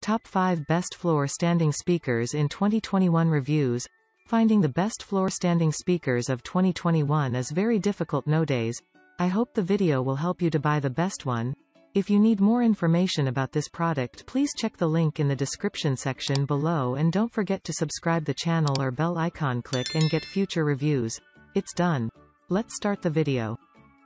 Top 5 Best Floor Standing Speakers in 2021 Reviews. Finding the best floor standing speakers of 2021 is very difficult nowadays. I hope the video will help you to buy the best one. If you need more information about this product, please check the link in the description section below, and don't forget to subscribe the channel or bell icon, click and get future reviews. It's done. Let's start the video.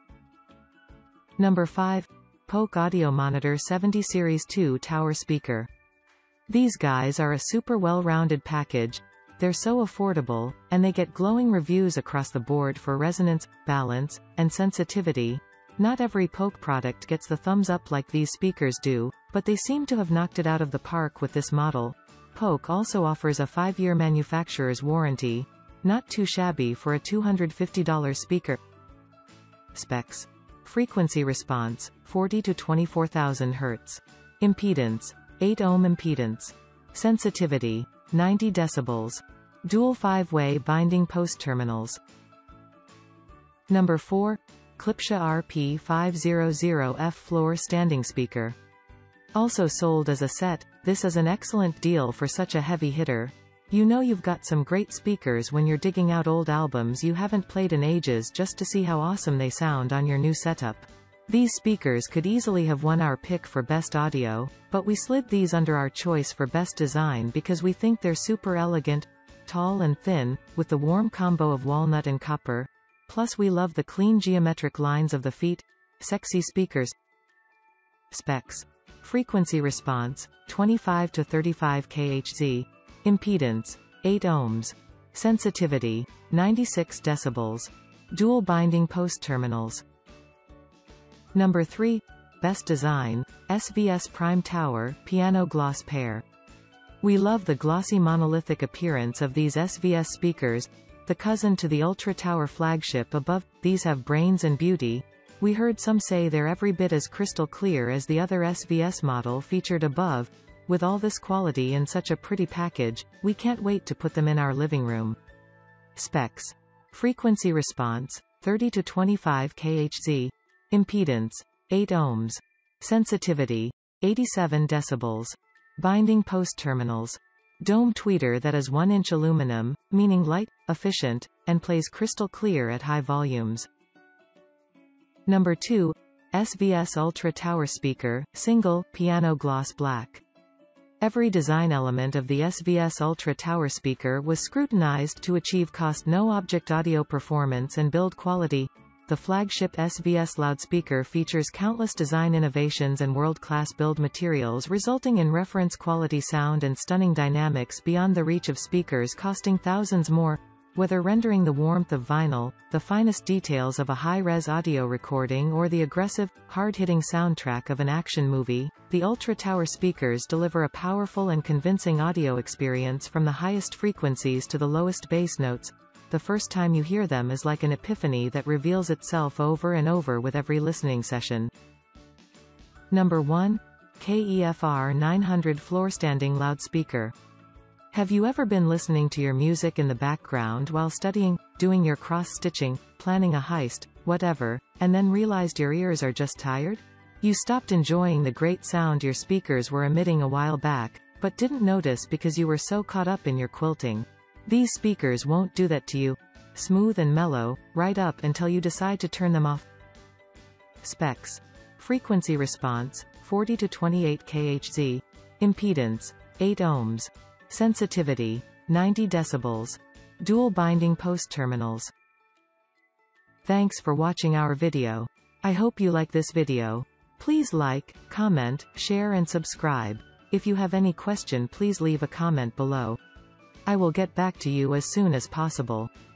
Number 5. Polk Audio Monitor 70 Series 2 Tower Speaker. These guys are a super well-rounded package. They're so affordable, and they get glowing reviews across the board for resonance, balance, and sensitivity. Not every Polk product gets the thumbs up like these speakers do, but they seem to have knocked it out of the park with this model. Polk also offers a 5-year manufacturer's warranty. Not too shabby for a $250 speaker. Specs. Frequency response, 40 to 24,000 Hz. Impedance, 8 ohm impedance. Sensitivity, 90 decibels. Dual 5-way binding post terminals. Number 4. Klipsch RP500F Floor Standing Speaker. Also sold as a set, this is an excellent deal for such a heavy hitter. You know you've got some great speakers when you're digging out old albums you haven't played in ages just to see how awesome they sound on your new setup. These speakers could easily have won our pick for best audio, but we slid these under our choice for best design because we think they're super elegant, tall and thin, with the warm combo of walnut and copper. Plus we love the clean geometric lines of the feet. Sexy speakers. Specs. Frequency response, 25 to 35 kHz. Impedance, 8 ohms. Sensitivity, 96 decibels. Dual binding post terminals. Number 3. Best Design, SVS Prime Tower Piano Gloss Pair. We love the glossy monolithic appearance of these SVS speakers, the cousin to the Ultra Tower flagship above. These have brains and beauty. We heard some say they're every bit as crystal clear as the other SVS model featured above. With all this quality in such a pretty package, we can't wait to put them in our living room. Specs. Frequency response, 30 to 25 kHz. Impedance, 8 ohms. Sensitivity, 87 decibels. Binding post terminals. Dome tweeter that is 1-inch aluminum, meaning light, efficient, and plays crystal clear at high volumes. Number 2. SVS Ultra Tower Speaker, Single, Piano Gloss Black. Every design element of the SVS Ultra Tower Speaker was scrutinized to achieve cost-no-object audio performance and build quality. The flagship SVS loudspeaker features countless design innovations and world-class build materials, resulting in reference-quality sound and stunning dynamics beyond the reach of speakers costing thousands more. Whether rendering the warmth of vinyl, the finest details of a high-res audio recording, or the aggressive, hard-hitting soundtrack of an action movie, the Ultra Tower speakers deliver a powerful and convincing audio experience from the highest frequencies to the lowest bass notes. The first time you hear them is like an epiphany that reveals itself over and over with every listening session. Number 1. KEFR 900 Floor Standing Loudspeaker. Have you ever been listening to your music in the background while studying, doing your cross-stitching, planning a heist, whatever, and then realized your ears are just tired? You stopped enjoying the great sound your speakers were emitting a while back, but didn't notice because you were so caught up in your quilting. These speakers won't do that to you. Smooth and mellow, right up until you decide to turn them off. Specs. Frequency response, 40 to 28 kHz. Impedance, 8 ohms. Sensitivity, 90 decibels. Dual binding post terminals. Thanks for watching our video. I hope you like this video. Please like, comment, share and subscribe. If you have any question, please leave a comment below. I will get back to you as soon as possible.